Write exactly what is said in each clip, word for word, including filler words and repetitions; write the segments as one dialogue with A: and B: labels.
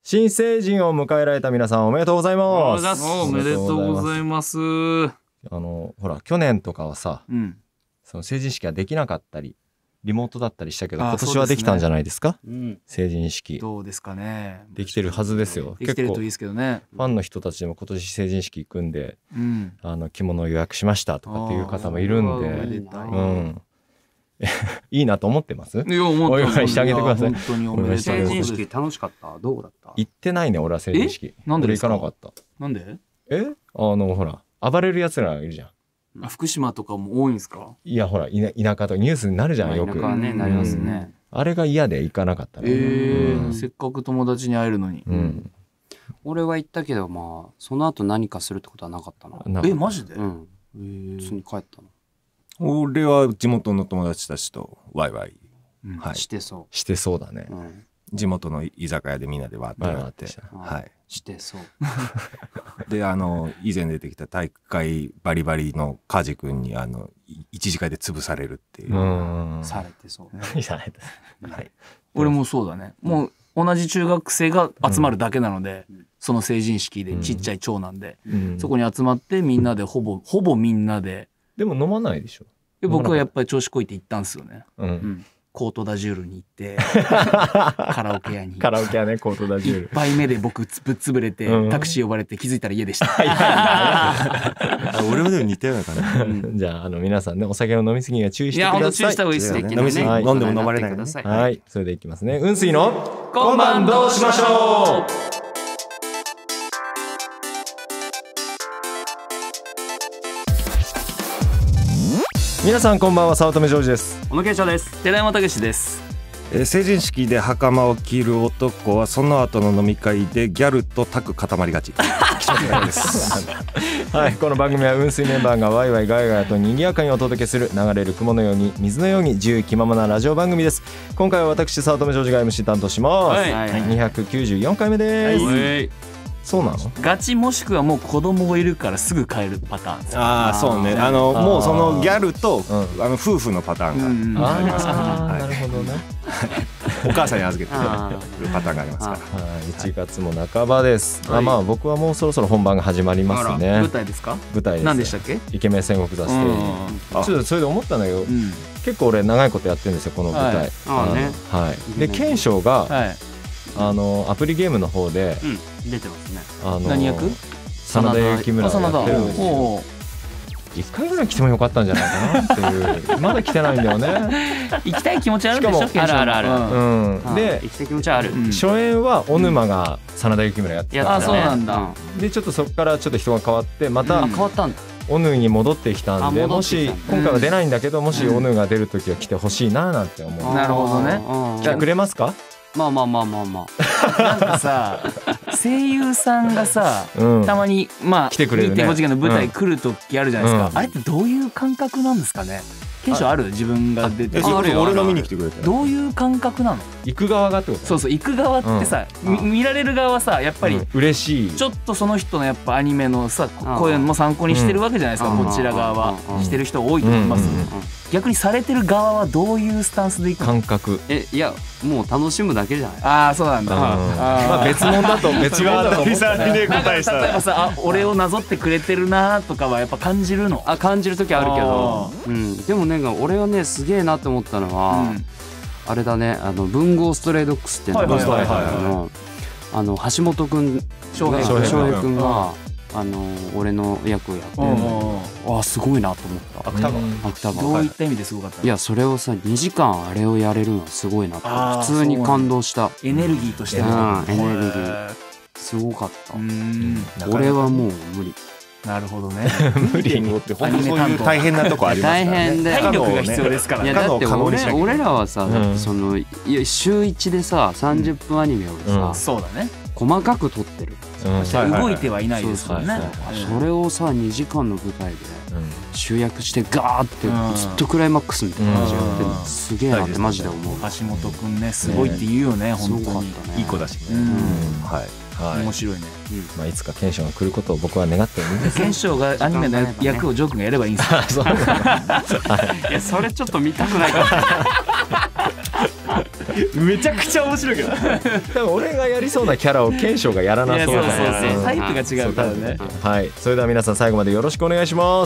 A: 新成人を迎えられた皆さんおめでとうございます。
B: おめでとうございます。
A: あのほら去年とかはさ、
B: うん、
A: その成人式ができなかったりリモートだったりしたけど、今年はできたんじゃないですか。
B: うん、
A: 成人式
B: どうですかね。
A: できてるはずですよ。
B: できてるといいですけどね。
A: ファンの人たちでも今年成人式行くんで、
B: うん、
A: あの着物を予約しましたとかっていう方もいるんで、うん、いいなと思ってます。
B: いや思ってます。
A: お祝いしてあげてください。
B: 本当におめでとう。
C: 成人式楽しかった？どうだった？
A: 行ってないね俺は成人式。
B: なんでですか？
A: 俺行かなかった。
B: なんで？
A: え？あのほら暴れる奴らいるじゃん。
B: あ、福島とかも多いんですか？
A: いやほら田舎とかニュースになるじゃんよく。
C: 田舎はねなりますね。
A: あれが嫌で行かなかったね。
B: えー、せっかく友達に会えるのに。
A: うん。
C: 俺は行ったけどまあその後何かするってことはなかったな。
B: えマジで？
C: うん。普通に帰ったの。
D: 俺は地元の友達たちとワイワイ、
C: うんはい、してそう。
A: してそうだね。
C: うん、
D: 地元の居酒屋でみんなでわーってなって、
C: はい、してそう。
D: であの以前出てきた体育会バリバリの梶君にあの一次会で潰されるっていう。
A: うん
C: されてそうね。
A: されて。
C: はい。
B: 俺もそうだね。もう同じ中学生が集まるだけなので、うん、その成人式でちっちゃい長男で、うん、そこに集まってみんなでほぼほぼみんなで。
A: でも飲まないでしょ。
B: 僕はやっぱり調子こいて行ったんですよね。
A: うんうん、
B: コートダジュールに行ってカラオケ屋に
A: カラオケ屋ねコートダジュール
B: 一杯目で僕ぶっ潰れて、うん、タクシー呼ばれて気づいたら家でした。
D: 俺もでも似たような感じ、
A: うん、じゃあ、あの皆さんねお酒の飲み過ぎには注意してください。
B: いや本当注意した方がいいですね。
D: 飲み過ぎ、はい、飲んでも飲まれない、ね、
A: はい、それでいきますね。雲水の今晩どうしましょう。皆さんこんばんは、早乙女ジョージです。
C: 小野慶長です。
B: 寺山武です。
D: えー、成人式で袴を着る男はその後の飲み会でギャルとタク固まりがち。
A: はい、この番組は雲水メンバーがワイワイガヤガヤと賑やかにお届けする流れる雲のように水のように自由気ままなラジオ番組です。今回は私早乙女ジョージが エムシー 担当します。はい、にひゃくきゅうじゅうよんかいめです。はい、そうなの？
B: ガチもしくはもう子供がいるからすぐ帰るパターンです。
D: ああそうね。あのもうそのギャルと、うん、あの夫婦のパターンがありますから。
A: ああなるほどね。
D: お母さんに預けてるパターンがありますから。
A: いちがつも半ばです。あまあ僕はもうそろそろ本番が始まりますね。
B: 舞台ですか？舞
A: 台です。
B: 何でしたっけ？
A: イケメン戦国座ステージ。ちょっとそれで思ったんだけど、結構俺長いことやってるんですよこの舞台。
C: ああね。
A: はい。で賢章があのアプリゲームの方で
C: 出てますね。
B: あの何役？
A: 真田幸村をやってるんですよ。一回ぐらい来てもよかったんじゃないかなっていう。まだ来てないんだよね。
B: 行きたい気持ちあるんでしょ。
C: あるあるある。
A: うん。で
C: 行きたい気持ちはある。
A: 初演は小沼が真田幸村やってた。
B: あそうなんだ。
A: でちょっとそこからちょっと人が変わってまた
C: 変わったんだ。
A: オヌに戻ってきたんで、もし今回は出ないんだけどもしオヌが出るときは来てほしいななんて思う。
B: なるほどね。
A: 来てくれますか？
C: まあまあまあまあまあ。
B: なんかさ声優さんがさ、うん、たまにまあ
A: 来てくれるね。
B: にてんご 次元の舞台来る時あるじゃないですか、うん、あれってどういう感覚なんですかね。賢章ある？自分が出てる。
D: 俺の見に来てくれた。
B: どういう感覚なの？
A: 行く側がってこと？
B: そうそう行く側ってさ、うん、見られる側はさやっぱり、うん、
A: 嬉しい。
B: ちょっとその人のやっぱアニメのさこういうのも参考にしてるわけじゃないですか、うん、こちら側はしてる人多いと思います、うんうんうん、逆にされてる側はどういうスタンスでいくの？
A: 感覚。
C: えいやもう楽しむだけじゃない。
B: ああそうなんだ、うん、
A: まあ別物だと別側だと思ってね。
B: 例えばさあ俺をなぞってくれてるなとかはやっぱ感じるの？
C: あ感じる時あるけど、うん、でもね俺はねすげえなって思ったのは、うん、あれだねあの文豪ストレイドックスっていうのがあの橋本君翔平君があの俺の役をやってああすごいなと思った。
B: 芥川芥川どういった意味ですごかった？
C: いやそれをさにじかんあれをやれるのはすごいなって普通に感動した。
B: エネルギーとして
C: のエネルギーすごかった。うん俺はもう無理。
B: なるほどね。
D: 無理って本当そういう大変なとこありますからね。
C: 大変で
B: 体力が必要ですからね。
C: いやだって俺俺らはさだってそのいや週いちでささんじゅっぷんアニメをさ
B: そうだね
C: 細かく撮ってる。
B: 動いてはいないですからね。
C: それをさにじかんの舞台で集約してガーってずっとクライマックスみたいな感じでやってるのすげえなってマジで思う。
B: 橋本くんねすごいって言うよね本当に。
D: いい子だしね。はい
B: 面白いね。
A: まあいつか賢章が来ることを僕は願ってるんです。
B: 賢章がアニメの役をジョー君がやればいいんですよ。
C: いやそれちょっと見たくないから。
D: めちゃくちゃ面白いけど
A: 多分俺がやりそうなキャラを賢章がやらなそうだ
B: そうそうそう、タイプが違うからね。
A: はい、それでは皆さん最後までよろしくお願いします。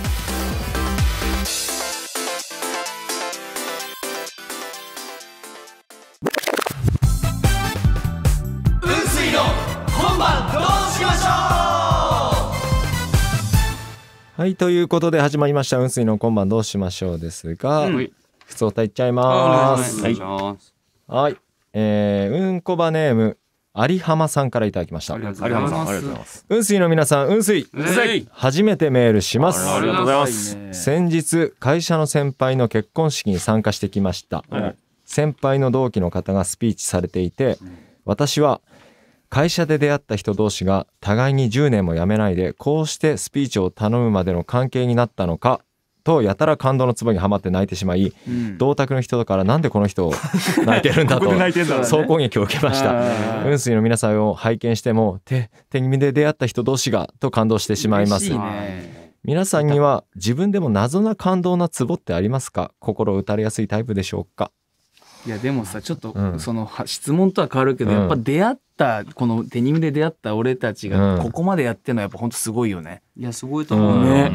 A: はい、ということで始まりました雲水の今晩どうしましょうですが、うん、普通歌いっちゃいます。はい、はい、えー、うんこばネーム有浜さんからいただきました。
D: ありがとうございます。ありがとうございます。
A: 雲水の皆さん、雲水初めてメールします。
D: ありがとうございます。
A: 先日会社の先輩の結婚式に参加してきました。うん、先輩の同期の方がスピーチされていて、私は会社で出会った人同士が互いにじゅうねんも辞めないでこうしてスピーチを頼むまでの関係になったのかとやたら感動のツボにはまって泣いてしまい、うん、同宅の人からなんでこの人泣いてるんだと総攻撃を受けました。雲水の皆さんを拝見しても手手気味で出会った人同士がと感動してしまいます。皆さんには自分でも謎な感動なツボってありますか？心打たれやすいタイプでしょうか？
B: いやでもさ、ちょっとその質問とは変わるけど、うん、やっぱ出会ったこのデニムで出会った俺たちがここまでやってるのはやっぱ本当すごいよね。
C: いやすごいと思うね。
A: うん、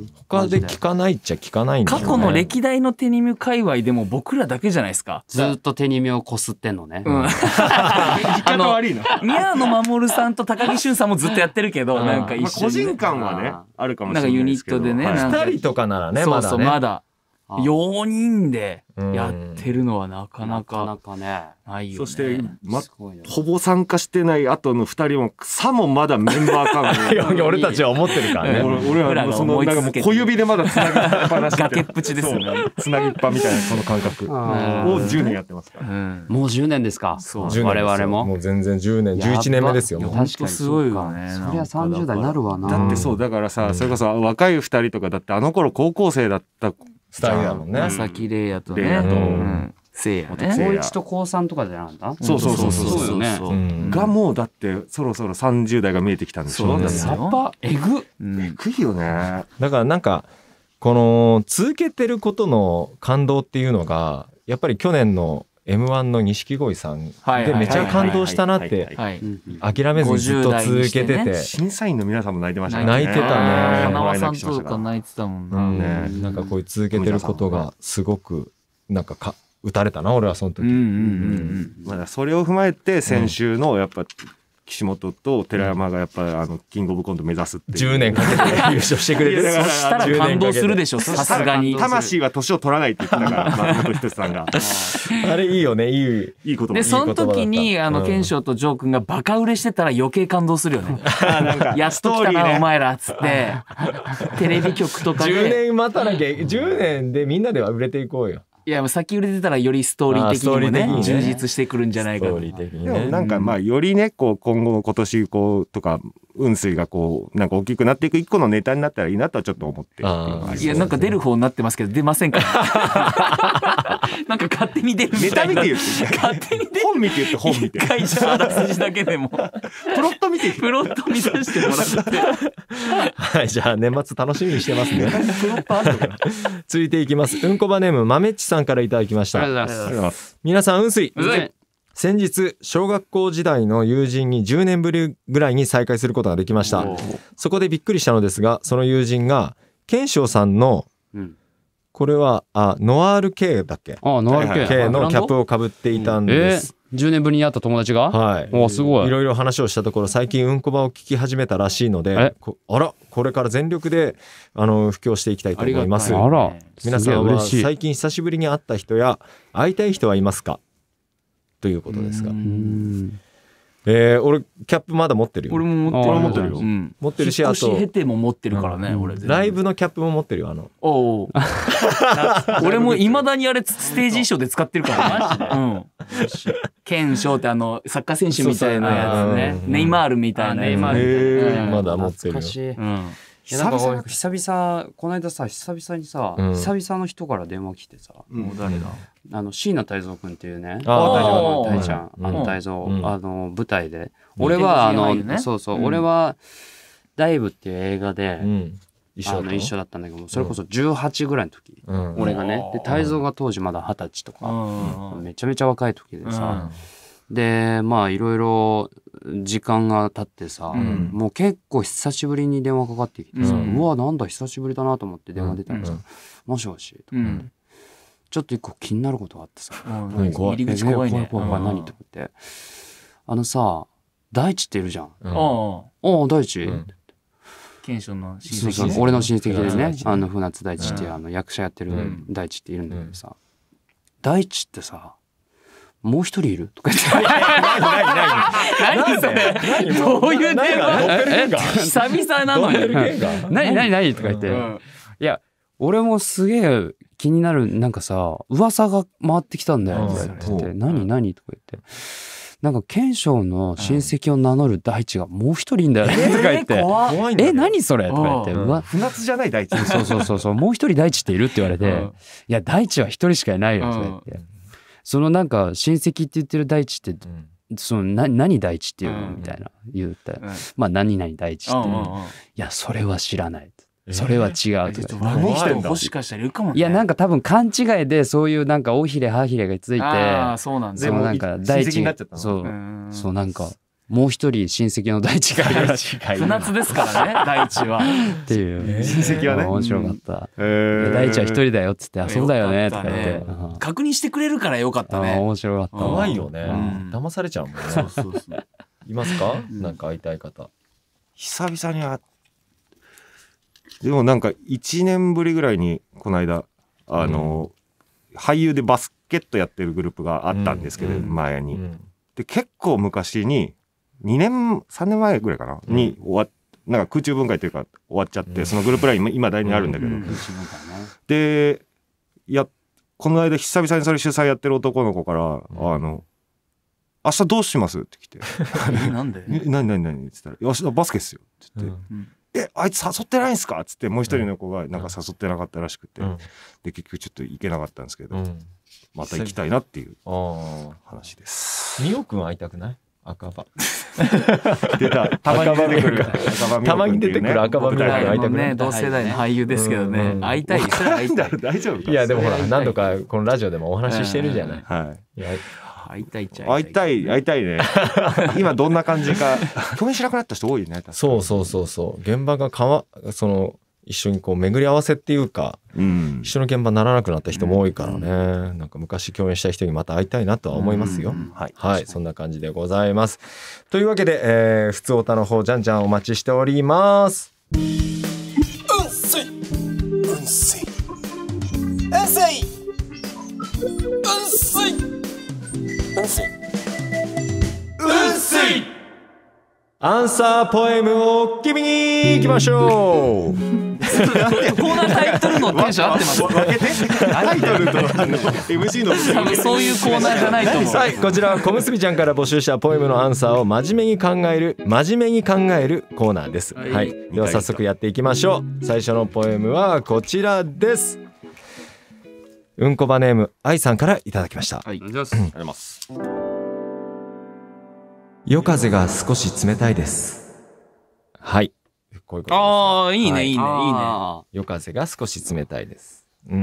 A: 他で聞かないっちゃ聞かないんだよね。
B: 過去の歴代のデニム界隈でも僕らだけじゃないですか。
C: ずっとデニムをこすってんのね。うん、
B: あの宮野真守さんと高木俊さんもずっとやってるけど、なんか一緒に、ね、まあ、
D: 個人感はねあるかもしれないですけど、
B: なんかユニットでね、
A: ふたりとかならね、
B: そうそう、
A: まだね。
B: まだよにんでやってるのはなかなかないよね。
D: そして、ま、ほぼ参加してない後のふたりもさもまだメンバー感
A: が俺たちは思ってるからね。
D: 俺はそのなんかもう小指でまだつなぎっぱなし
B: 崖っぷちですよね。
D: つなぎっぱみたいなその感覚をじゅうねんやってますから。
C: もうじゅうねんですか。我々も
A: もう全然じゅうねんじゅういちねんめですよ。
B: 本当すごいよね。
C: そりゃさんじゅうだいになるわな。
D: だってそうだからさ、それこそ若いふたりとかだってあの頃高校生だった
A: スタイルだもんね。
B: 佐々木玲也とね、せいやね。
C: 高いちと高さんとかじゃなかった？
D: そうそうそうそう
C: そうね。
D: がもうだってそろそろさんじゅうだいが見えてきたんでしょ。
B: やっぱえぐ
D: えぐいよね。
A: だからなんかこの続けてることの感動っていうのがやっぱり去年のエムワン の錦鯉さんでめちゃ感動したなって諦めずにずっと続けてて、
D: 審査員の皆さんも泣いてましたね。
A: 泣いてたね。
B: 花輪さんとか泣いてたもんな。
A: なんかこういう続けてることがすごくなんかか打たれたな俺はその時。
D: まだそれを踏まえて先週のやっぱ岸本と寺山がやっぱあのキングオブコント目指すっていう
A: じゅうねんかけて優勝してくれて、
B: そしたら感動するでしょ。さすがに
D: 魂は年を取らないって言ってたから松本人志さんが
A: あれいいよね。いいいい
D: 言葉
B: で、その時にあの賢章とジョー君がバカ売れしてたら余計感動するよね。やっと来たなお前らっつってテレビ局とかで
A: じゅうねん待たなきゃじゅうねんでみんなでは売れていこうよ。
B: いや先売れてたらよりストーリー的にもね、ね充実してくるんじゃないかと。
A: ストーリー的に
D: ね。でもなんかまあよりねこう今後今年こうとか雲水がこうなんか大きくなっていく一個のネタになったらいいなとはちょっと思ってる。
B: いやなんか出る方になってますけど出ませんから。なんか勝手に出るみたいな。
D: ネタ見て言って勝手に出る。本見て言って本見て。
B: 会社あらすじだけでもプ
D: ロット見て
B: プロット見させてもらって。
A: はいじゃあ年末楽しみにしてますね。プロットあるのかな。続いていきます。うんこばネームまめっちさんからいただきました。
C: ありがとうございます。
A: 皆さん雲水。先日小学校時代の友人にじゅうねんぶりぐらいに再会することができました。そこでびっくりしたのですがその友人が賢章さんの、うん、これはあノワール系だっけ？
C: あノワール系
A: のキャップをかぶっていたんです。
C: えー、じゅうねんぶりに会った友達が？
A: はい。
C: おすごい。
A: いろいろ話をしたところ最近うんこばを聞き始めたらしいので、あらこれから全力であの布教していきたいと思います。
C: あら
A: 皆さんは最近久しぶりに会った人や会いたい人はいますか？ということですが、えー、俺キャップまだ持ってるよ。
B: 俺も持ってるよ。
A: 持ってるし、あと
B: 引っ越し経ても持ってるからね。俺
A: ライブのキャップも持ってるよ。あの
B: お俺もいまだにあれステージ衣装で使ってるからね。賢章ってあのサッカー選手みたいなやつね。ネイマールみたいなやつ
A: まだ持ってるよ。
C: いやなんか久々この間さ久々にさ、うん、久々の人から電話来てさ、
B: うん、誰だ
C: あの椎名泰造君っていうね
B: あ
C: 大ちゃんあの泰造、うん、あの舞台で、うん、俺はあの、ね、そうそう、うん、俺はダイブっていう映画で、うん、 一緒一緒だったんだけど、それこそじゅうはちぐらいの時、俺がね、で泰造が当時まだはたちとか、めちゃめちゃ若い時でさ、でまあいろいろ時間が経ってさ、もう結構久しぶりに電話かかってきてさ、うわなんだ久しぶりだなと思って電話出たらさ、もしもしとかって、ちょっと一個気になることがあってさ、
B: 入り口怖いね、
C: 怖い怖い何と思って、あのさ大地っているじゃん、ああ大地、
B: 賢秀の親戚、
C: そうそう俺の親戚でね、あの船津大地っていうあの役者やってる大地っているんだけどさ、大地ってさもう一人いるとか言って、
B: 何それ、どういう電話、久々なのに
C: 何何何とか言って、いや俺もすげえ気になる、なんかさ噂が回ってきたんだよとか言って、何何とか言って、なんか賢秀の親戚を名乗る大地がもう一人いんだよねとか言って、え何それとか言って、うわ
D: 船津じゃない大地、
C: そうそうそうそう、もう一人大地っているって言われて、いや大地は一人しかいないよとか言って、そのなんか親戚って言ってる大地ってそのな何大地っていうのみたいな言ったら、まあ何々大地って、いやそれは知らない、それは違うとか、
B: もしかしたらいるかもね。
C: いやなんか多分勘違いでそういうなんか尾ひれ歯ひれがついて、
B: そうなん
C: そのなんか大地、そうそうなんかもう一人親戚の大地がいる、
B: 船津ですからね大地は
C: っていう
D: 親戚はね
C: 面白かった。大地は一人だよっつって、あそうだよねとか言って
B: 確認してくれるからよかったね。
C: 面白かった。
A: 怖いよね、騙されちゃうもんね。そうそうそう。いますか、なんか会いたい方。
D: 久々に会でもなんかいちねんぶりぐらいにこの間あの、うん、俳優でバスケットやってるグループがあったんですけど、うん、前に、うん、で結構昔ににねんさんねんまえぐらいかな、うん、に終わなんか空中分解というか終わっちゃって、うん、そのグループライン今大にあるんだけど、うんうん、でやこの間久々にそれ主催やってる男の子から、うん、あの明日どうしますって来て
B: なんで
D: 何何何って言ったら明日バスケっすよって言って、うんえあいつ誘ってないんすかっつってもう一人の子がなんか誘ってなかったらしくて、うん、で結局ちょっと行けなかったんですけど、うん、また行きたいなっていう話です。
A: みおくん会いたくない？赤羽
D: 出たたまに出てくる
A: たまに出てくる赤羽みおくん会いたくない？
B: 同世代の俳優ですけどね、会いたいそれ会いたい
D: 大丈夫？
A: いやでもほら何度かこのラジオでもお話ししてるじゃない。
D: はい。いや
B: 会いたいっちゃ
D: 会いたい会いたいね今どんな感じか共演しなくなった人多いね。
A: そうそうそうそう、現場がかわその一緒にこう巡り合わせっていうか、うん、一緒の現場にならなくなった人も多いからね、うん、なんか昔共演した人にまた会いたいなとは思いますよ、うんはい、はい、そんな感じでございます。というわけで、えー、ふつおたの方じゃんじゃんお待ちしております。うんせいうんせいうんせいうんせいうんせいうんせいアンサーポエムを君に行きましょうコー
B: ナータイトルのテンション合ってます
D: 分けてタイトルとあの エムシー の
B: そういうコーナーじゃないと思う。
A: はい、こちらは小結ちゃんから募集したポエムのアンサーを真面目に考える真面目に考えるコーナーです。はい、はい、では早速やっていきましょう。最初のポエムはこちらです。うんこばネーム愛さんからいただきました。
D: はい、ありがとうございます。
A: 夜風が少し冷たいです。はい、こういうことです。
B: ああ、いいね、はい、いいね、いいね。
A: 夜風が少し冷たいです。うん。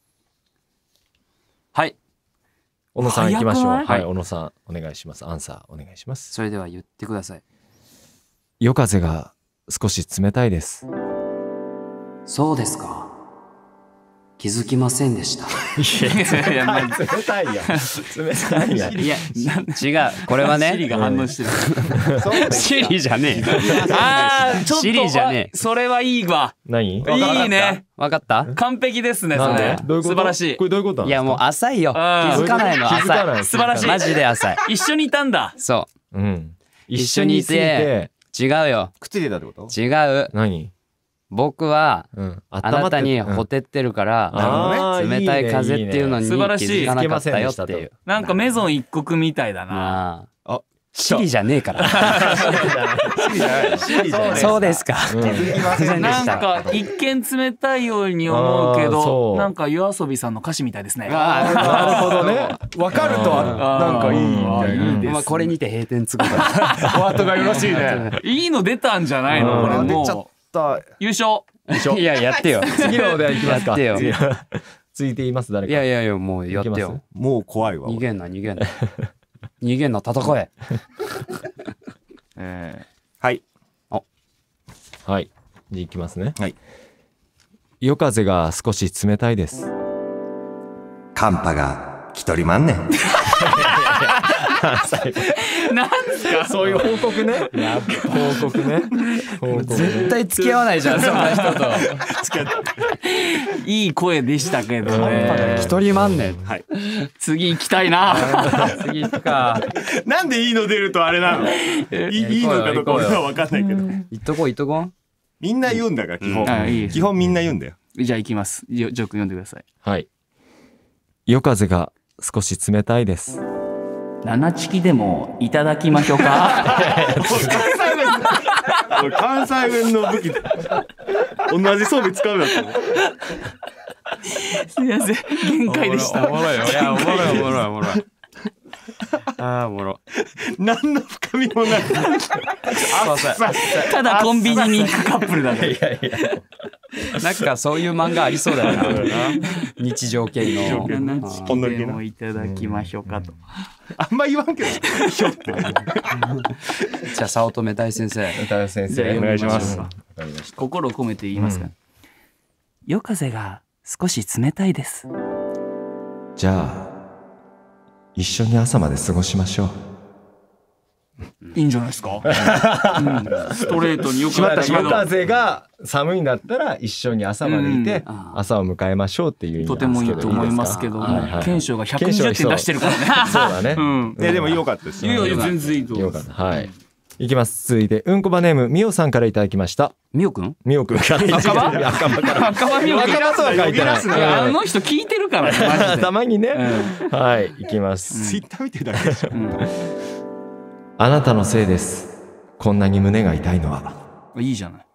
B: はい。
A: 小野さん行きましょう。はい、はい、小野さんお願いします。アンサーお願いします。
C: それでは言ってください。
A: 夜風が少し冷たいです。
C: そうですか。気づきませんでした。
A: いや、冷たいや。冷たいや。
C: いや、違う。これはね。
B: シリが反応して
C: る。シリじゃねえ。
B: ああ、ちょっと。
C: シリじゃねえ。
B: それはいいわ。
A: 何？
B: いいね。
C: わかった？
B: 完璧ですね、それ。素晴らしい。
A: これどういうこと？
C: いや、もう浅いよ。気づかないの浅い。
B: 素晴らしい。
C: マジで浅い。
B: 一緒にいたんだ。
C: そう。
A: うん。
C: 一緒にいて。違うよ。
D: くっついてたってこと？
C: 違う。
A: 何？
C: 僕は、うん、あなたにほてってるから、うん、冷たい風っていうのに気づかなかったよっていう。
B: なんかメゾン一国みたいだな。
C: あ、シリじゃねえから。そうですか。
B: なんか一見冷たいように思うけど、なんか夜遊びさんの歌詞みたいですね。
A: なるほどね。わかるとなんかいいみたいな。
C: まあこれにて閉店つく。お
A: 後がよろしいね。
B: いいの出たんじゃないのこれもう。優勝
C: いややってよ。
A: 次のお題いきますか。
C: やってよ。
A: 続いて言います誰か。
C: いやいやいやもうやってよ。
D: もう怖いわ。
C: 逃げんな逃げんな。逃げんな戦え。
B: え
D: はい。
A: はい。じゃあいきますね。
D: はい。
A: 夜風が少し冷たいです。
D: 寒波が来とりまんねん。
B: なんですか
A: そういう報告ね。報告ね。報告ね。
C: 絶対付き合わないじゃんそんな人と。
B: いい声でしたけどね。
C: 一人万年。
D: はい。
B: 次行きたいな。
C: 次行くか。
D: なんでいいの出るとあれなの？いいいのかどうか俺は分かんないけど。
C: 行っとこう行っとこう。
D: みんな言うんだから基本。
B: あいいです
D: 基本みんな言うんだよ。
B: じゃあ行きます。ジョジョーク読んでください。
A: はい。夜風が少し冷たいです。
B: 七チキでもいただきましょうか。
D: 俺関西弁の武器同じ装備使うやつ。
B: すみません限界でした。
C: おもろいよ。いやおもろいおもろいおもろい。ああおもろ。
D: 何の深みもない。
B: ただコンビニに行くカップルだね。
C: いやいや。なんかそういう漫画ありそうだよな。日常系の。
B: 七チキでもいただきましょうかと。
D: あんま言わんけど。ひょって。
C: じゃあ早乙女大先生。
A: 大先生
D: お願いします。
B: 心を込めて言いますか。夜風が少し冷たいです。
A: じゃあ一緒に朝まで過ごしましょう。
B: いいんじゃないですか。ストレートによくなったしま
A: 夜風が寒いんだったら一緒に朝までいて朝を迎えましょうっていう意味
B: とてもいいと思いますけど、賢章がひゃくにじゅってん出してるからね。
A: そうだね。
D: ねでも良かったです。
B: いやいや全然いいと思います。
A: はい。いきます。続いてうんこばネームみおさんからいただきました。
C: みおくん？
A: みおくんから。
B: 赤羽？
A: 赤羽から。
B: 赤羽みおくん。
A: 赤羽とは書いてない。
B: あの人聞いてるからね。マジで。
A: たまにね。はい。いきます。
D: ツイッター見てるだけでしょ。
A: あなたのせいです。こんなに胸が痛いのは。
B: いいじゃない。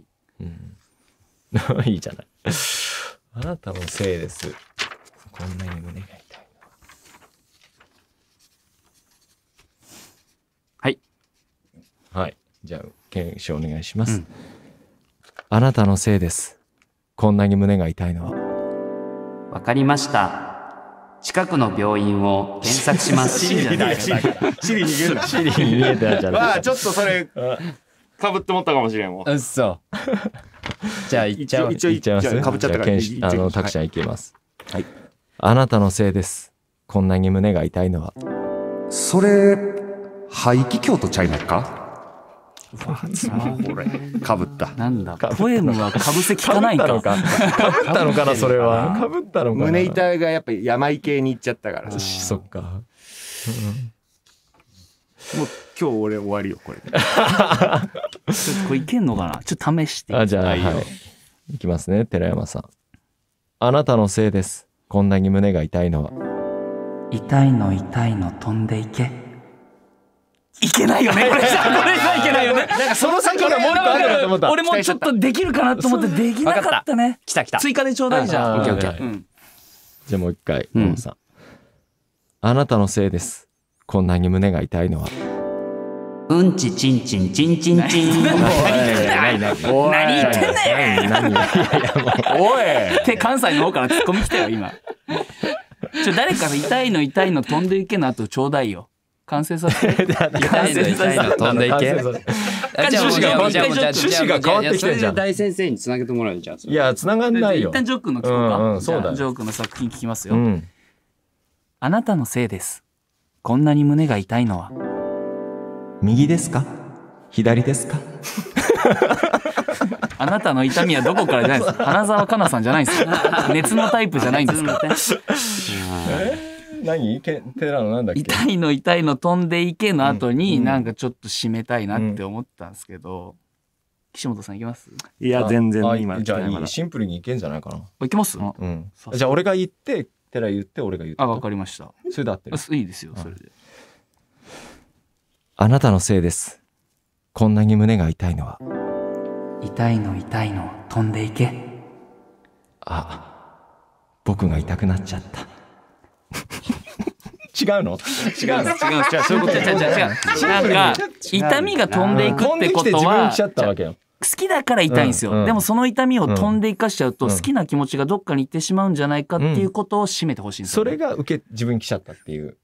A: いいじゃない。あなたのせいです。こんなに胸が痛いのは。
B: はい。
A: はい。じゃあ検証お願いします。あなたのせいです。こんなに胸が痛いのは。
C: わかりました。近くの病院を検索します。
D: シリじゃない。シリ逃げるな。
A: シリに見えてなっちゃう。
D: まあちょっとそれかぶってもったかもしれんもん。
C: うっそ。じゃあ行っちゃおう。
D: 一応
A: いっちゃいます。
D: かぶっちゃったから。
A: あのタクちゃんいきます。
D: はい。
A: あなたのせいです。こんなに胸が痛いのは。
D: それ肺気胸とちゃいますか？かぶった。
B: なんだ。ポエムはかぶせ聞かないか。
A: かぶったのかなそれは。かぶったのかな。
D: 胸痛いがやっぱり病系に行っちゃったから。
A: そっか。
D: もう今日俺終わりよこれ。
B: ちょっとこれいけんのかな。ちょっと試して。
A: あじゃあはい。いきますね寺山さん。あなたのせいです。こんなに胸が痛いのは。
B: 痛いの痛いの飛んでいけ。いけないよねこれじゃこれじゃいけないよね。なんかその先がもう一個あると思った。俺もちょっとできるかなと思ってできなかったね。
C: 来た来た。
B: 追加でちょうだいじゃん。
A: オッケーオッケー。じゃあもう一回野本さん。あなたのせいです。こんなに胸が痛いのは。
C: うんちちんちんちんちんちん。
B: 何言ってんねん。何？いやいやもう。おい。って関西の方からツッコミ来たよ今。ちょ誰か痛いの痛いの飛んでいけの後ちょうだいよ。完成させて。
C: 痛いの痛いの飛んでいけ。
A: 趣旨が変わってきてんじゃん。
C: 大先生につなげてもらうじゃん。
A: いや繋がんないよ。
B: 一旦ジョークの聞こうか。そうだ。ジョークの作品聞きますよ。あなたのせいです。こんなに胸が痛いのは。
A: 右ですか？左ですか？
B: あなたの痛みはどこからじゃないですか。花澤香菜さんじゃないんですよ。熱のタイプじゃないんですか。
A: 何？テラのなんだっけ？
B: 痛いの痛いの飛んでいけの後になんかちょっと締めたいなって思ったんですけど、岸本さんいけます？
D: いや全然今
A: じゃあシンプルにいけんじゃないかな。
B: いけます？
A: うん。じゃあ俺が言ってテラ言って俺が言って。
B: あわかりました。
A: それで合ってる。
B: いいですよそれで。
A: あなたのせいです。こんなに胸が痛いのは。
B: 痛いの痛いの飛んでいけ。
A: あ、僕が痛くなっちゃった。違うの？違うの？
B: 違う違うそういうこと違う違う違う。なんか痛みが飛んでいくってことはきだから痛いんですよ、
A: うんうん、
B: でもその痛みを飛んで生かしちゃうと、
A: うん、
B: 好きな気持ちがどっかに行ってしまうんじゃないかっていうことを締めてほしいんですよ、ね、
A: それが受け自分に来ちゃったっていう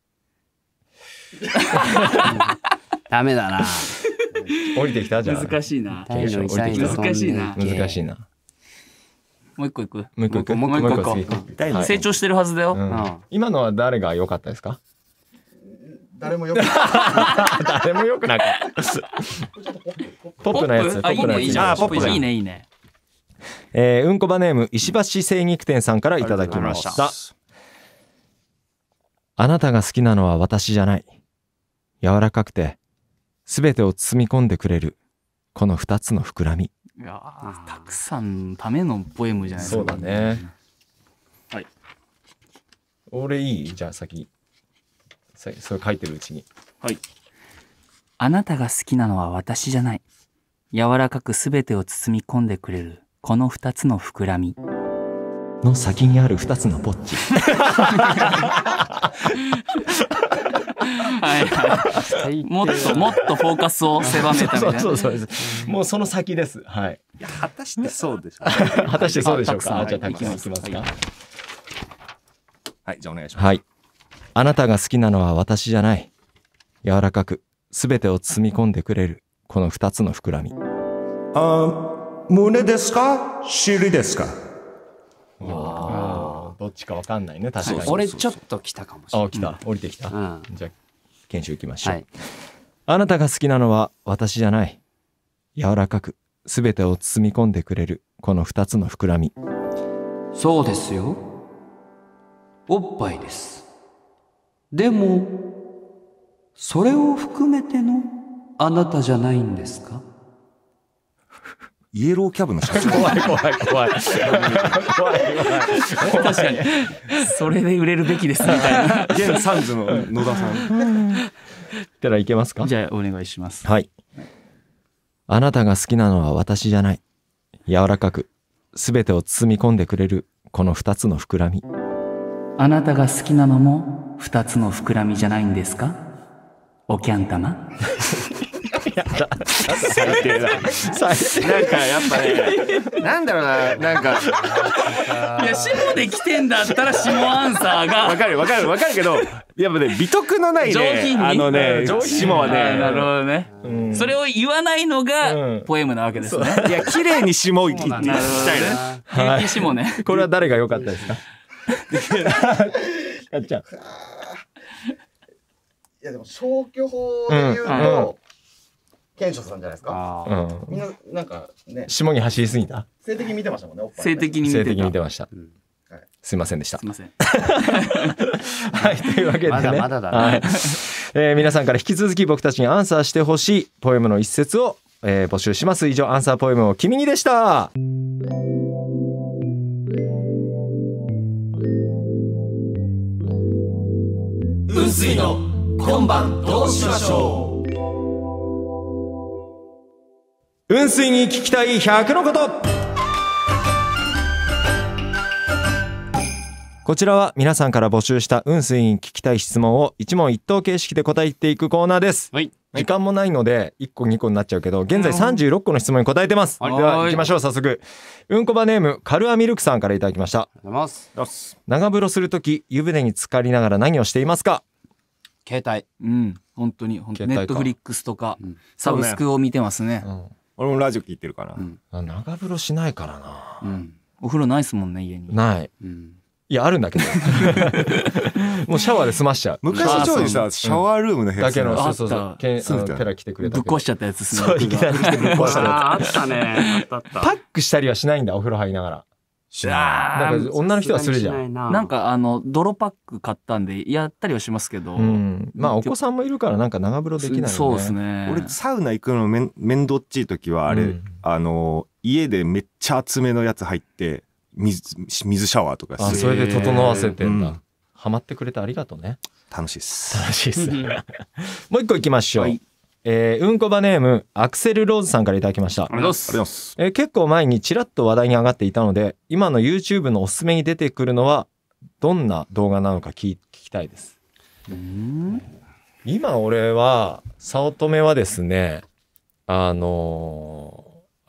C: ダメだな
A: 降りてきたじゃん。
B: 難しいな。
C: 難しいな。
B: 難
A: しいな。
B: もう一個いく。
A: もう一個いく。
B: もう一個いく。成長してるはずだよ。
A: 今のは誰が良かったですか？
E: 誰も良くなかった。
A: 誰も良くなかった。ポップなやつ。
B: あ、いいね、いいね。
A: あ、ポップ
B: いいね、いいね。
A: えー、うんこばネーム石橋精肉店さんからいただきました。あなたが好きなのは私じゃない。柔らかくてすべてを包み込んでくれるこの二つの膨らみ。
B: いやー、たくさんのためのポエムじゃないですか。
A: そうだね。
B: はい。
A: 俺いい？じゃあ先。それ書いてるうちに。
B: はい。あなたが好きなのは私じゃない。柔らかくすべてを包み込んでくれるこの二つの膨らみ。
A: の先にある二つのポッチ。
B: はいはい、もっともっとフォーカスを狭めたみたいな。
A: そうそうそうそう。もうその先です。はい。
D: いや果たしてそうでしょう。
A: 果たしてそうでしょうか。じゃあ滝さんいきますか。
D: はい、じゃあお願いします。
A: はい。あなたが好きなのは私じゃない。柔らかくすべてを包み込んでくれるこの二つの膨らみ。
E: あ、胸ですか？尻ですか？
A: ああ、どっちかわかんないね。確かに。
C: 俺ちょっと来たかもしれない。
A: あ、来た。降りてきた。
C: うん、
A: じゃあ研修行きましょう、
C: はい。
A: あなたが好きなのは私じゃない。柔らかくすべてを包み込んでくれるこの二つの膨らみ。
C: そうですよ。おっぱいです。でもそれを含めてのあなたじゃないんですか？
D: イエローキャブの写真。
A: 怖い怖い怖い。怖い怖い。
B: 確かに。それで売れるべきですみたいな。
D: 現サンズの野田さん。
A: たらいけますか？
B: じゃあお願いします。
A: はい。あなたが好きなのは私じゃない。柔らかくすべてを包み込んでくれるこの二つの膨らみ。
B: あなたが好きなのも二つの膨らみじゃないんですか？おキャン玉。
D: 最低だ。最低。なんかやっぱね、なんだろうな、なんか。
B: いや、下で来てんだったら下アンサーが。
D: わかるわかるわかるけど、やっぱね、美徳のないね、
B: 上品に
D: あのね、下はね。
B: なるほどね。それを言わないのがポエムなわけですね。
D: いや、綺麗に下を言ってしたいね。
B: 平気下ね。
A: これは誰が良かったですか？かっちゃん。
E: いやでも消去法で言うと、賢秀さんじゃないですか。みんななんかね、
A: 下に走りすぎた。
E: 性的に見てましたもんね。
B: 性的に見てた。
A: 性的に見てました。すいませんでした。
B: すいません。
A: はい、というわけでね。
C: まだまだだね。
A: はい、えー、皆さんから引き続き僕たちにアンサーしてほしいポエムの一節を、えー、募集します。以上、アンサーポエムを君にでした。
F: 雲水の今晩どうしましょ
A: う。雲水に聞きたいひゃくのこと。こちらは皆さんから募集した雲水に聞きたい質問を一問一答形式で答えていくコーナーです。
C: はい、
A: 時間もないのでいっこにこになっちゃうけど、現在さんじゅうろっこの質問に答えてます。では行きましょう。早速、うんこばネームカルアミルクさんからいただきました。長風呂するとき湯船に浸かりながら何をしていますか？
C: 携帯。
B: うん、本当に本当にネットフリックスとかサブスクを見てますね。
D: 俺もラジオ聞いてるか
A: な。長風呂しないからな。
B: お風呂ないですもんね、家に。
A: ない。いや、あるんだけどもうシャワーで済ましちゃう。
D: 昔当時さ、シャワールームの部屋
A: だけの、そうそうそう、ペラ来てくれた。
B: ぶっ壊しちゃったやつですね。
A: そう、いきなり来てぶっ壊したやつ。
C: あったね。あった。
A: パックしたりはしないんだ、お風呂入りながら。
D: しない。
A: なんか女の人はするじゃん。
B: なんかあの泥パック買ったんでやったりはしますけど、
A: まあお子さんもいるからなんか長風呂できないよね。
B: そうですね。
D: 俺サウナ行くのめん面倒っちい時はあれ、あの家でめっちゃ厚めのやつ入って水水シャワーとか
A: して、それで整わせてんだ。ハマってくれてありがとうね。
D: 楽しいっす。
A: 楽しいっす。もう一個行きましょう。えー、うんこばネームアクセルローズさんからいただきました。
D: ありがとうございます。
A: えー、結構前にちらっと話題に上がっていたので、今の YouTube のおすすめに出てくるのはどんな動画なのか聞きたいです。うん今俺は早乙女はですね、あのー、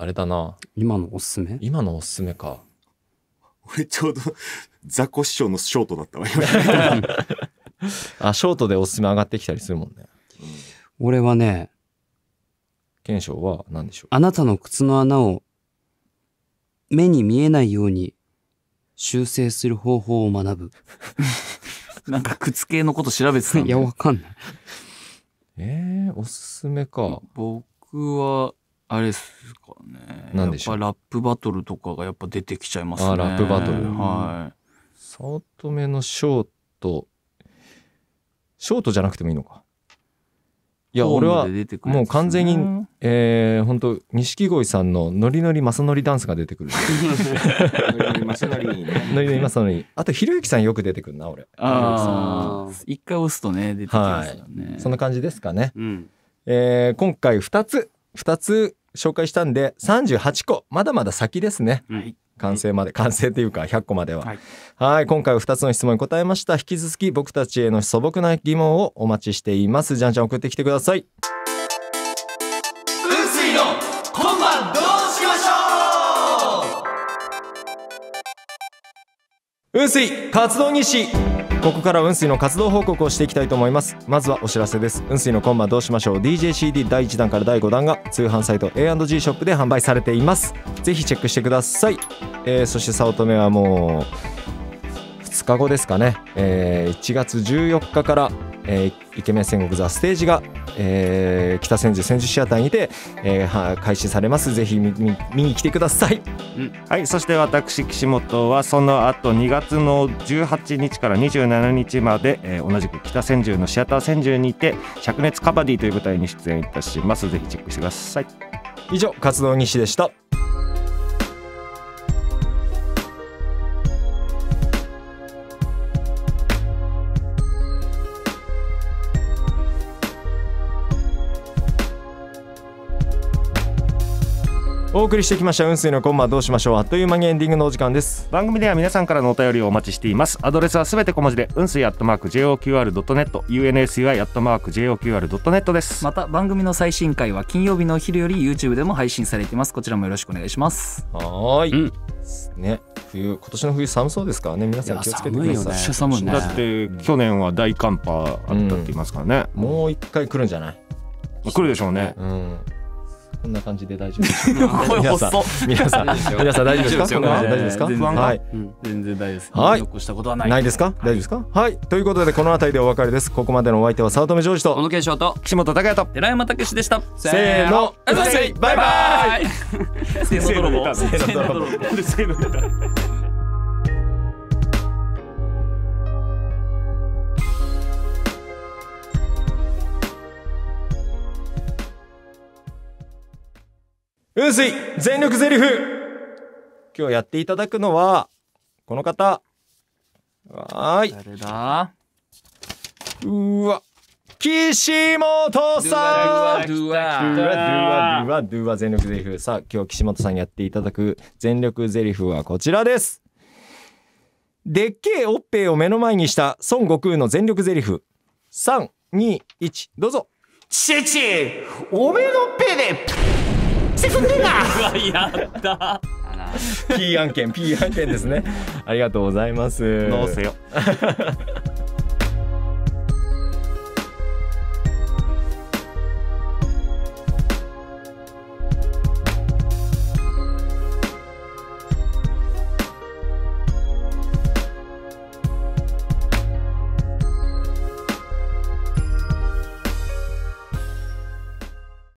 A: あれだな。
C: 今のおすすめ？
A: 今のおすすめか。
D: 俺ちょうどザコ師匠のショートだったわ今。
A: あ、ショートでおすすめ上がってきたりするもんね。
C: 俺はね、
A: 賢章は何でしょう。
C: あなたの靴の穴を目に見えないように修正する方法を学ぶ。
B: なんか靴系のこと調べてたん
C: いや、わかんない。
A: えー、おすすめか。
B: 僕はあれですかね。
A: 何でしょう。
B: やっぱラップバトルとかがやっぱ出てきちゃいますね。
A: あ、ラップバトル。
B: はい。
A: 早乙女のショート、ショートじゃなくてもいいのか。いや、俺はもう完全に、えー、本当錦鯉さんのノリノリマサノリダンスが出てくる。
D: ノリノリマサノリね。
A: ノリノリマサノリ。あとひろゆきさんよく出てくるな俺。
B: ああ、一回押すとね出てきますよね。
A: そんな感じですかね。
C: うん、
A: えー、今回ふたつふたつ紹介したんでさんじゅうはちこ、まだまだ先ですね。はい、完成まで、完成っていうかひゃっこまでは。はい、はい、今回はふたつの質問に答えました。引き続き僕たちへの素朴な疑問をお待ちしています。じゃんじゃん送ってきてください。
F: 雲水の今晩どうしましょ
A: う。雲水活動日誌。ここからは雲水の活動報告をしていきたいと思います。まずはお知らせです。雲水の今晩どうしましょう ディージェーシーディー だいいちだんからだいごだんが通販サイト エーアンドジー ショップで販売されています。ぜひチェックしてください。えー、そして早乙女はもうふつかごですかね、えー、いちがつじゅうよっかから、えー、イケメン戦国ザステージが、えー、北千住千住シアターにて、えー、開始されます。ぜひ 見, 見, 見に来てください。
D: うん、はい。そして私岸本はその後にがつのじゅうはちにちからにじゅうしちにちまで、えー、同じく北千住のシアター千住にて灼熱カバディという舞台に出演いたします。ぜひチェックしてください。
A: 以上活動日誌でした。お送りしてきました雲水の今晩どうしましょう。あっという間にエンディングのお時間です。
D: 番組では皆さんからのお便りをお待ちしています。アドレスはすべて小文字で雲水アットマーク ジェイオーキューアールドットネット ユーエヌエスユーアイ アットマーク ジェイオーキューアールドットネット です。
B: また番組の最新回は金曜日のお昼より YouTube でも配信されています。こちらもよろしくお願いします。
A: はい、うん、ね、冬、今年の冬寒そうですからね。皆さん気をつけてください。
B: いや寒いよね。
D: だって去年は大寒波あったって言いますからね、
A: うん、もう一回来るんじゃない？
D: 来るでしょうね、
A: うん、こんな感じで大丈夫ですか？
B: 声細っ。
A: 皆さん、皆さん大丈夫ですか？こんな感じで大丈夫ですか？
B: 不安か？
A: はい、
B: うん、全然大丈夫です。
A: はい。
B: 残したことはない。
A: ないですか？大丈夫ですか？はい。ということでこの辺りでお別れです。ここまでのお相手は早乙女ジョージと
C: 小野賢章と
D: 岸本孝也と
B: 寺山武史でした。
A: せーの、
B: バイバイ。
A: バイバイ。
B: せーの泥棒。
A: せーの泥棒。
D: せーの泥棒。
A: 雲水全力ゼリフ。今日やっていただくのはこの方。はーい。
B: 誰だ？
A: うわ、岸本さん。
B: ドゥワ
A: ドゥワドゥワドゥワドゥワ全力ゼリフ。さあ今日岸本さんにやっていただく全力ゼリフはこちらです。でっけえおっぺいを目の前にした孫悟空の全力ゼリフ。さん、に、いち、どうぞ。
F: チチおめえのっぺいで進んでんな。
B: うわ、やった。
A: P 案件 P 案件ですね。ありがとうございます。
D: どうせよ。